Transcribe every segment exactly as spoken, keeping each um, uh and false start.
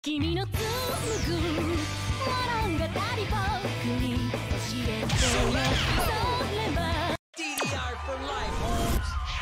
君の紡ぐ物語僕に教えてよ。それはディーディーアール for life, Holmes.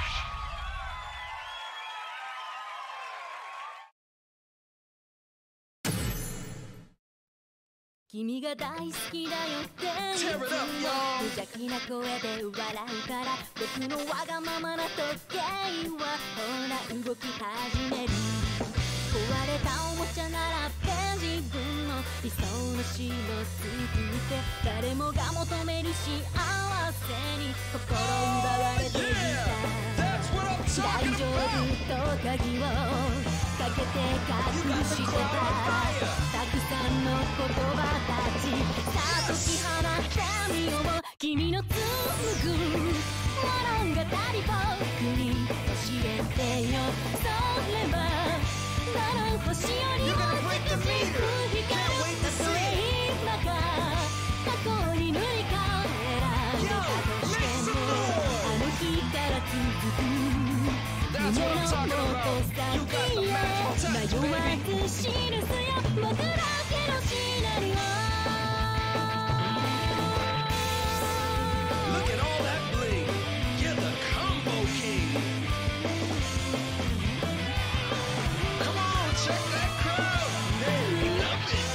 君が大好きだよって言うの無邪気な声で笑うから僕のわがままな時計はほら動き始める。壊れたおもちゃならって自分の理想の城を作って誰もが求める幸せに心奪われていた。大丈夫と鍵をかけて隠してたたくさんの言葉たちさあ解き放ってみよう。君の紡ぐ物語僕に教えてよ。それはどの星よりも美しく光るたとえ今が過去に塗り替えられたとしてもあの日から続く夢のもっと先へ迷わず記すよ僕だけのシナリオ。 Look at all that bling. You're the combo king. Come on, check that crowd. They love it.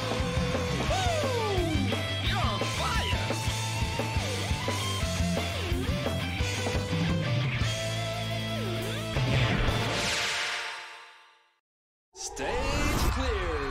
Woo! You're on fire. Stage clear.